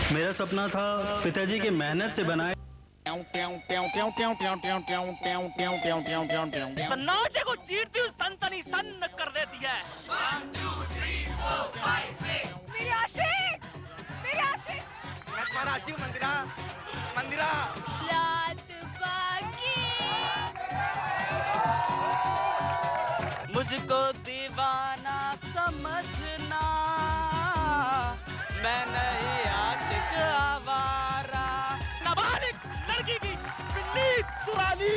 मेरा सपना था पिताजी की मेहनत से बनाए सन्नाटे को चीरती हुई सनसनी सन कर देती है। 1 2 3 4 5 6 मेरे आशिक, मेरे आशिक। मैं तुम्हारा आशिक हूँ मंदिरा, मंदिरा। रात बाकी। मुझको दीवाना समझना, मैं नहीं आशिक आवारा। नाबालिग लड़की की बिल्ली चुराली।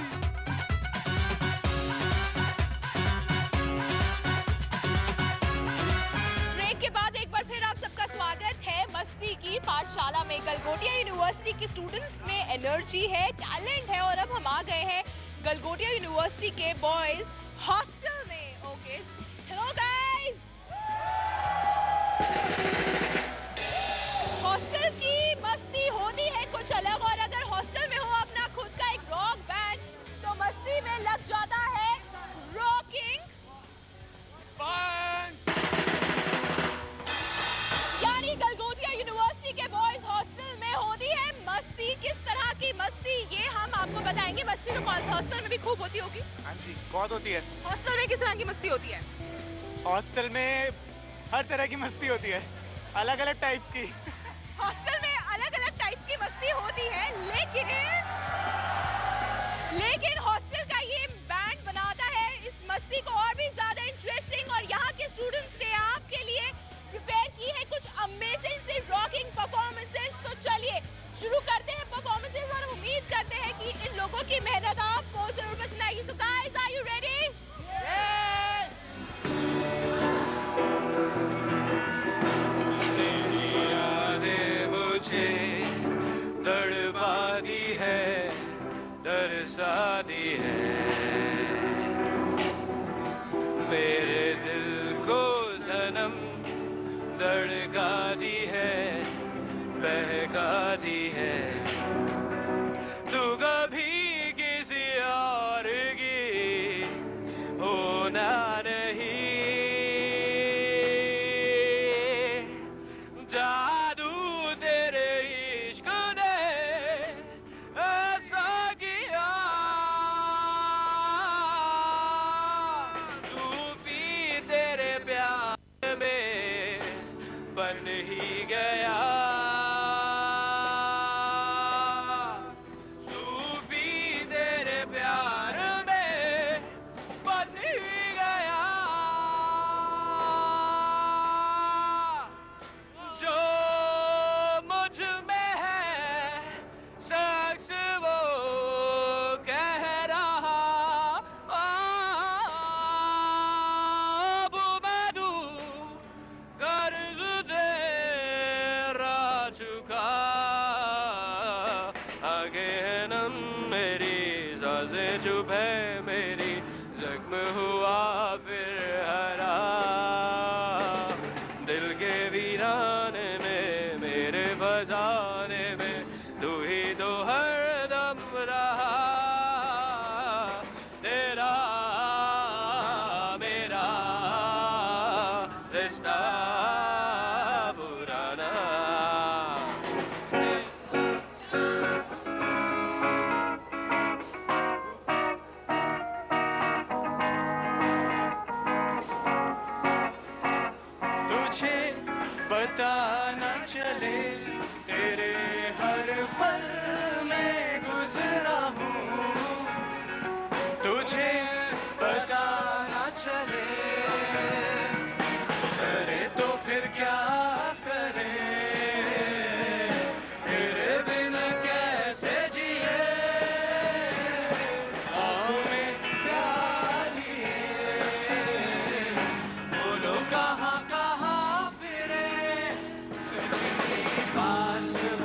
ब्रेक के बाद एक बार फिर आप सबका स्वागत है मस्ती की पाठशाला में। गलगोटिया यूनिवर्सिटी के स्टूडेंट्स में एनर्जी है, टैलेंट है और अब हम आ गए हैं गलगोटिया यूनिवर्सिटी के बॉयज हॉस्टल में। Okay, hello guys. हॉस्टल की मस्ती होती है कुछ अलग, और अगर हॉस्टल में हो अपना खुद का एक रॉक बैंड तो मस्ती में लग जाता है रॉकिंग बैंड। यानी गलगोटिया यूनिवर्सिटी के बॉयज हॉस्टल में होती है मस्ती। किस तरह की मस्ती ये हम आपको बताएंगे। मस्ती तो हॉस्टल में भी खूब होती होगी। हाँ जी, बहुत होती है। हॉस्टल में किस तरह की मस्ती होती है? हॉस्टल में हर तरह की मस्ती होती है, अलग अलग टाइप्स की। हॉस्टल में अलग अलग टाइप्स की मस्ती होती है, लेकिन हॉस्टल का ये बैंड बनाता है इस मस्ती को और भी ज्यादा इंटरेस्टिंग। और यहाँ के स्टूडेंट्स ने आपके लिए प्रिपेयर की है कुछ अमेजिंग से रॉकिंग परफॉर्मेंसेस। तो चलिए शुरू करते हैं परफॉर्मेंसेस और उम्मीद करते हैं कि इन लोगों की मेहनत आपको जरूर पसंद आएगी। So guys, are you ready? तड़पाती है, तरसाती है, मेरे दिल को सनम धड़काती है, बहकाती है। तू कभी किसी और की होना नहीं, जादू तेरे इश्क ने ऐसा किया। तू भी तेरे प्यार में बन ही गया। तू भी तेरे प्यार में बन ही गया। जो मुझ में है शख्स वो कह रहा, अब मैं दूं कर्ज तेरा चुका। आगे है नम मेरी सांसें चुप है मेरी, जख्म हुआ फिर हरा। दिल के वीराने में मेरे फसाने में तू ही तो हर दम रहा। तेरा मेरा रिश्ता पुराना। तुझे पता न चले तेरे हर पल में गुजरा हूँ। तुझे पता न चले करे तो फिर क्या करे, तेरे बिन कैसे जिए। में क्या लिए बोलो कहाँ कहाँ फिरे, सजनी पास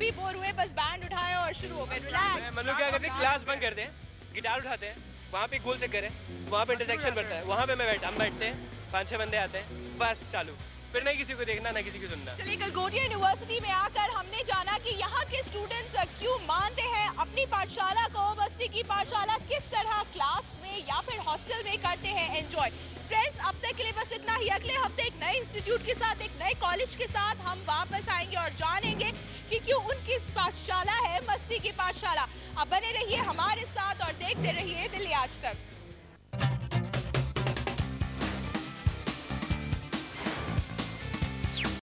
भी बोर हुए, बस बैंड उठाए और शुरू हो गए। रिलैक्स। मतलब क्या करते हैं, क्लास बंक करते हैं, गिटार उठाते हैं, वहाँ पे गोल चक्कर है, वहाँ पे इंटरसेक्शन पड़ता है, वहाँ पे हम बैठते हैं, 5-6 बंदे आते हैं, बस चालू, फिर नहीं किसी को देखना ना किसी को सुनना। चलिए, गलगोटिया यूनिवर्सिटी में आकर हमने जाना कि यहाँ के स्टूडेंट्स क्यों मानते हैं अपनी पाठशाला को। मस्ती की पाठशाला किस तरह क्लास में या फिर हॉस्टल में करते हैं एंजॉय। फ्रेंड्स, अब तक के लिए बस इतना ही। अगले हफ्ते एक नए इंस्टीट्यूट के साथ, एक नए कॉलेज के साथ हम वापस आएंगे और जानेंगे कि क्यों उनकी पाठशाला है मस्ती की पाठशाला। अब बने रहिए हमारे साथ और देखते रहिए दिल्ली आज तक।